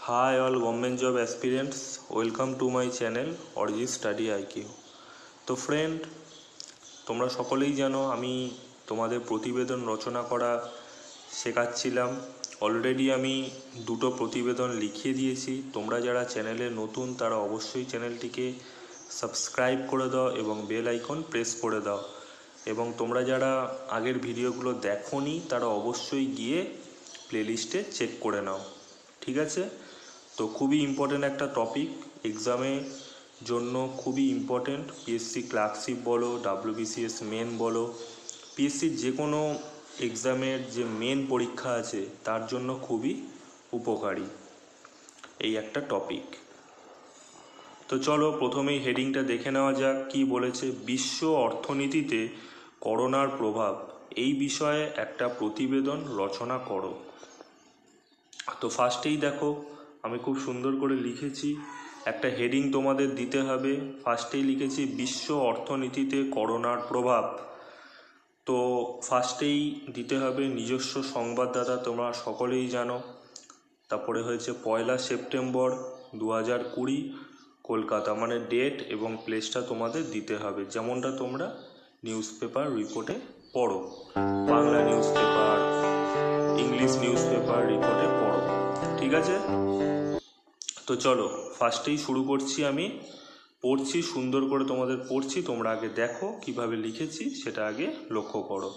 Hi all government job aspirants, welcome to my channel Orji Study IQ। তো friend, তোমরা সকলেই জানো আমি তোমাদের প্রতিবেদন রচনা করা শেখাচ্ছিলাম। অলরেডি আমি দুটো প্রতিবেদন লিখিয়ে দিয়েছি। তোমরা যারা চ্যানেলে নতুন তারা অবশ্যই চ্যানেলটিকে সাবস্ক্রাইব করে দাও এবং বেল আইকন প্রেস করে দাও, এবং তোমরা যারা আগের ভিডিওগুলো দেখোনি তারা অবশ্যই গিয়ে প্লেলিস্টে চেক করে নাও, ঠিক আছে? তো খুবই ইম্পর্টেন্ট একটা টপিক, এক্সামের জন্য খুবই ইম্পর্টেন্ট। পিএসসি ক্লার্কশিপ বলো, ডাব্লিউবিসিএস মেন বলো, পিএসসির যে কোনো এক্সামের যে মেন পরীক্ষা আছে তার জন্য খুবই উপকারী এই একটা টপিক। তো চলো প্রথমেই হেডিংটা দেখে নেওয়া যাক কি বলেছে। বিশ্ব অর্থনীতিতে করোনার প্রভাব, এই বিষয়ে একটা প্রতিবেদন রচনা করো। তো ফার্স্টেই দেখো আমি খুব সুন্দর করে লিখেছি, একটা হেডিং তোমাদের দিতে হবে। ফার্স্টেই লিখেছি বিশ্ব অর্থনীতিতে করোনার প্রভাব। তো ফার্স্টেই দিতে হবে নিজস্ব সংবাদদাতা, তোমরা সকলেই জানো। তারপরে হয়েছে 1 সেপ্টেম্বর 2020 কলকাতা, মানে ডেট এবং প্লেসটা তোমাদের দিতে হবে, যেমনটা তোমরা নিউজ পেপার রিপোর্টে পড়ো, Bangla newspaper, English newspaper রিপোর্টে পড়ো, ঠিক আছে? তো চলো ফার্স্টেই শুরু করছি। আমি পড়ছি সুন্দর করে, তোমাদের পড়ছি, তোমরা আগে দেখো কিভাবে লিখেছি সেটা আগে লক্ষ্য করো।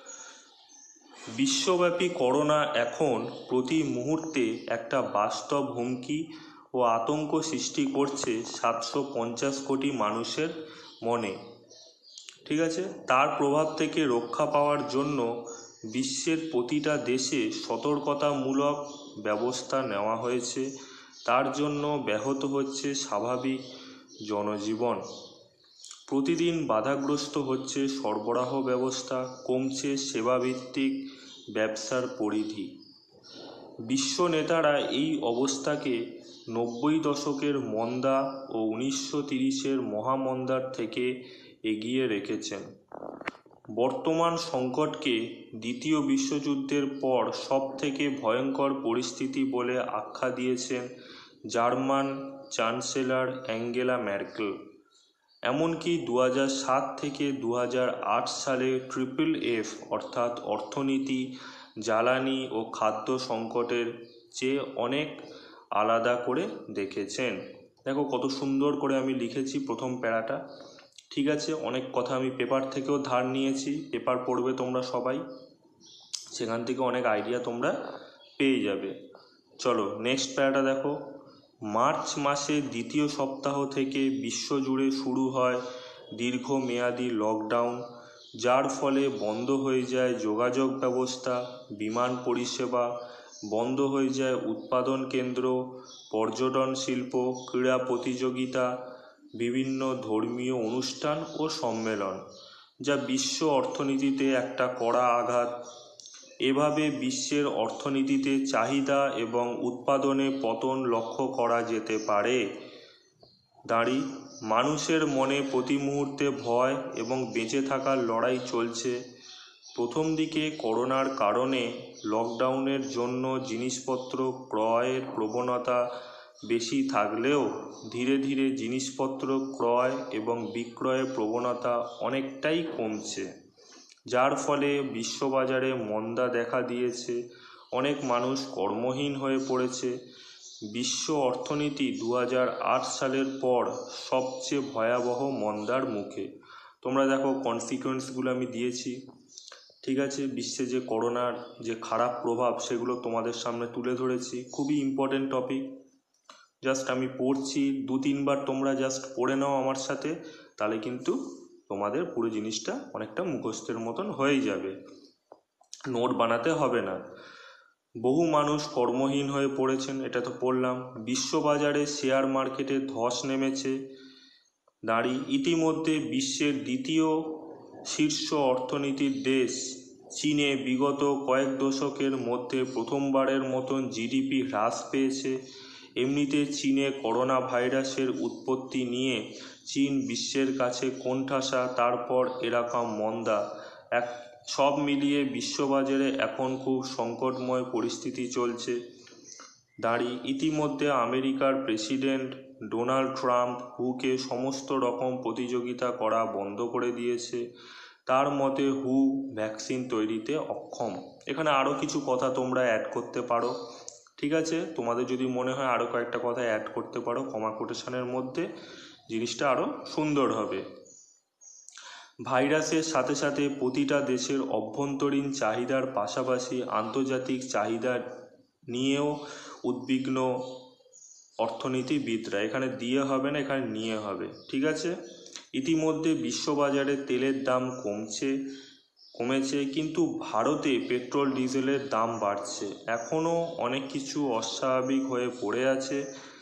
বিশ্বব্যাপী করোনা এখন প্রতি মুহূর্তে একটা বাস্তব হুমকি ও আতঙ্ক সৃষ্টি করছে 750 কোটি মানুষের মনে, ঠিক আছে? তার প্রভাব থেকে রক্ষা পাওয়ার জন্য বিশ্বের প্রতিটা দেশে সতর্কতামূলক ব্যবস্থা নেওয়া হয়েছে। তার জন্য ব্যাহত হচ্ছে স্বাভাবিক জনজীবন, প্রতিদিন বাধাগ্রস্ত হচ্ছে সরবরাহ ব্যবস্থা, কমছে সেবাভিত্তিক ব্যবসার পরিধি। বিশ্ব নেতারা এই অবস্থাকে 90 দশকের মন্দা ও 1930-এর মহামন্দার থেকে এগিয়ে রেখেছেন। বর্তমান সংকটকে দ্বিতীয় বিশ্বযুদ্ধের পর সবথেকে ভয়ঙ্কর পরিস্থিতি বলে আখ্যা দিয়েছেন জার্মান চ্যান্সেলর অ্যাঙ্গেলা ম্যার্কেল। এমনকি 2007 থেকে 2008 সালে FFF অর্থাৎ অর্থনীতি, জ্বালানি ও খাদ্য সংকটের চেয়ে অনেক আলাদা করে দেখেছেন। দেখো কত সুন্দর করে আমি লিখেছি প্রথম প্যারাটা, ঠিক আছে? অনেক কথা আমি পেপার থেকেও ধার নিয়েছি, পেপার পড়বে তোমরা সবাই, সেখান থেকে অনেক আইডিয়া তোমরা পেয়ে যাবে। চলো নেক্সট প্যারাটা দেখো। মার্চ মাসের দ্বিতীয় সপ্তাহ থেকে বিশ্বজুড়ে শুরু হয় দীর্ঘমেয়াদী লকডাউন, যার ফলে বন্ধ হয়ে যায় যোগাযোগ ব্যবস্থা, বিমান পরিষেবা, বন্ধ হয়ে যায় উৎপাদন কেন্দ্র, পর্যটন শিল্প, ক্রীড়া প্রতিযোগিতা, বিভিন্ন ধর্মীয় অনুষ্ঠান ও সম্মেলন, যা বিশ্ব অর্থনীতিতে একটা কড়া আঘাত। এভাবে বিশ্বের অর্থনীতিতে চাহিদা এবং উৎপাদনে পতন লক্ষ্য করা যেতে পারে। মানুষের মনে প্রতি মুহূর্তে ভয় এবং বেঁচে থাকার লড়াই চলছে। প্রথম দিকে করোনার কারণে লকডাউনের জন্য জিনিসপত্র ক্রয়ের প্রবণতা বেশি থাকলেও ধীরে ধীরে জিনিসপত্র ক্রয় এবং বিক্রয়ের প্রবণতা অনেকটাই কমছে, যার ফলে বিশ্ববাজারে মন্দা দেখা দিয়েছে। অনেক মানুষ কর্মহীন হয়ে পড়েছে। বিশ্ব অর্থনীতি 2008 সালের পর সবচেয়ে ভয়াবহ মন্দার মুখে। তোমরা দেখো কনসিকুয়েন্সগুলো আমি দিয়েছি, ঠিক আছে? বিশ্বে যে করোনার যে খারাপ প্রভাব সেগুলো তোমাদের সামনে তুলে ধরেছি। খুবই ইম্পর্টেন্ট টপিক, জাস্ট আমি পড়ছি, 2-3 বার তোমরা জাস্ট পড়ে নাও আমার সাথে, তাহলে কিন্তু তোমাদের পুরো জিনিসটা অনেকটা মুখস্থের মতন হয়ে যাবে, নোট বানাতে হবে না। বহু মানুষ কর্মহীন হয়ে পড়েছেন, এটা তো পড়লাম। বিশ্ববাজারে শেয়ার মার্কেটে ধস নেমেছে। ইতিমধ্যে বিশ্বের দ্বিতীয় শীর্ষ অর্থনীতির দেশ চীনে বিগত কয়েক দশকের মধ্যে প্রথমবারের মতন জিডিপি হ্রাস পেয়েছে। এমনিতে চীনে করোনা ভাইরাসের উৎপত্তি নিয়ে চীন বিশ্বের কাছে কোণঠাসা, তারপর এরকম মন্দা, সব মিলিয়ে বিশ্ববাজারে এখন খুব সংকটময় পরিস্থিতি চলছে। ইতিমধ্যে আমেরিকার প্রেসিডেন্ট ডোনাল্ড ট্রাম্প হুকে সমস্ত রকম প্রতিযোগিতা করা বন্ধ করে দিয়েছে। তার মতে হু ভ্যাকসিন তৈরিতে অক্ষম। এখানে আরও কিছু কথা তোমরা অ্যাড করতে পারো, ঠিক আছে? তোমাদের যদি মনে হয় আরও কয়েকটা কথা অ্যাড করতে পারো কমা কোটেশনের মধ্যে, জিনিসটা আরও সুন্দর হবে। ভাইরাসের সাথে সাথে প্রতিটা দেশের অভ্যন্তরীণ চাহিদার পাশাপাশি আন্তর্জাতিক চাহিদা নিয়েও উদ্বিগ্ন অর্থনীতিবিদরা। এখানে দিয়ে হবে না, এখানে নিয়ে হবে, ঠিক আছে? ইতিমধ্যে বিশ্ববাজারে তেলের দাম কমেছে, কিন্তু ভারতে পেট্রোল ডিজেলের দাম বাড়ছে। এখনও অনেক কিছু অস্বাভাবিক হয়ে পড়ে আছে।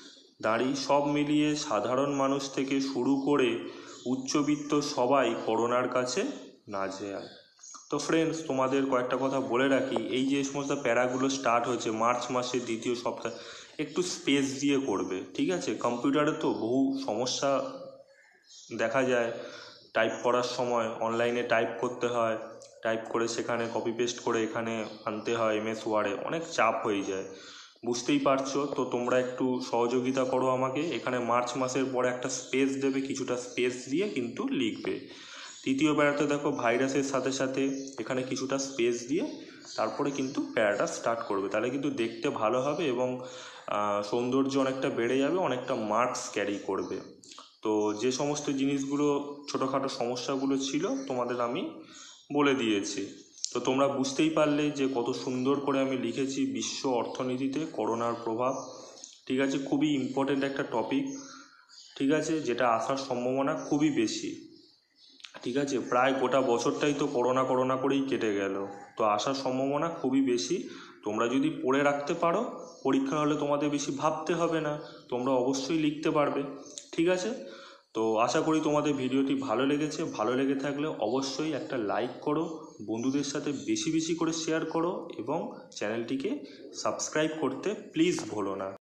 সব মিলিয়ে সাধারণ মানুষ থেকে শুরু করে উচ্চবিত্ত সবাই করোনার কাছে নাজেহাল। তো ফ্রেন্ডস, তোমাদের কয়েকটা কথা বলে রাখি, এই যে সমস্ত প্যারাগুলো স্টার্ট হয়েছে মার্চ মাসের দ্বিতীয় সপ্তাহে, একটু স্পেস দিয়ে করবে, ঠিক আছে? কম্পিউটারে তো বহু সমস্যা দেখা যায়, টাইপ করার সময় অনলাইনে টাইপ করতে হয়, টাইপ করে সেখানে কপি পেস্ট করে এখানে আনতে হয় MS ওয়ার্ডে, অনেক চাপ হয়ে যায়, বুঝতেই পারছো। তো তোমরা একটু সহযোগিতা করো আমাকে, এখানে মার্চ মাসের পরে একটা স্পেস দেবে, কিছুটা স্পেস দিয়ে কিন্তু লিখবে। তৃতীয় প্যারাতে দেখো ভাইরাসের সাথে সাথে এখানে কিছুটা স্পেস দিয়ে তারপরে কিন্তু প্যারাটা স্টার্ট করবে, তাহলে কিন্তু দেখতে ভালো হবে এবং সৌন্দর্য অনেকটা বেড়ে যাবে, অনেকটা মার্কস ক্যারি করবে। তো যে সমস্ত জিনিসগুলো ছোটোখাটো সমস্যাগুলো ছিল তোমাদের আমি বলে দিয়েছি। তো তোমরা বুঝতেই পারলে যে কত সুন্দর করে আমি লিখেছি বিশ্ব অর্থনীতিতে করোনার প্রভাব, ঠিক আছে? খুবই ইম্পর্টেন্ট একটা টপিক, ঠিক আছে, যেটা আসার সম্ভাবনা খুবই বেশি, ঠিক আছে? প্রায় গোটা বছরটাই তো করোনা করেই কেটে গেল, তো আসার সম্ভাবনা খুবই বেশি। তোমরা যদি পড়ে রাখতে পারো, পরীক্ষা হলে তোমাদের বেশি ভাবতে হবে না, তোমরা অবশ্যই লিখতে পারবে, ঠিক আছে? তো আশা করি তোমাদের ভিডিওটি ভালো লেগেছে। ভালো লেগে থাকলে অবশ্যই একটা লাইক করো, বন্ধুদের সাথে বেশি বেশি করে শেয়ার করো এবং চ্যানেলটিকে সাবস্ক্রাইব করতে প্লিজ ভুলো না।